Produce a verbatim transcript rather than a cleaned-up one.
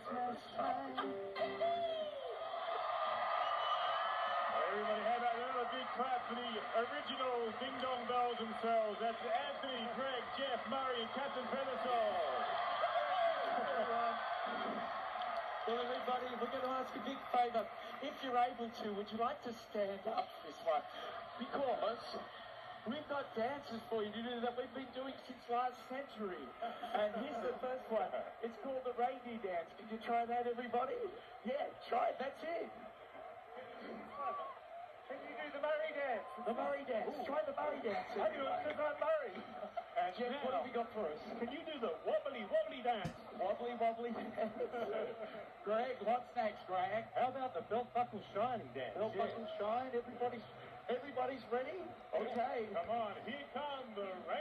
Christmas time. Everybody, how about another big clap for the original Ding Dong Bells themselves? That's Anthony, Greg, Jeff, Murray, and Captain Feathersall. Well, everybody, we're going to ask a big favour. If you're able to, would you like to stand up for this one? Because we've got dances for you to do that we've been doing since last century. And here's the first one. It's called the Reindeer dance. Can you try that, everybody? Yeah, try it. That's it. Can you do the Murray dance? The Murray dance. Ooh. Try the Murray dance. I do it because I'm Murray. And Jeff, now, what have you got for us? Can you do the wobbly wobbly dance? Wobbly wobbly dance. Greg, what's next, Greg? How about the belt buckle shining dance? Belt buckle shine. Everybody's, everybody's ready? Okay. Come on, here come the Reindeer.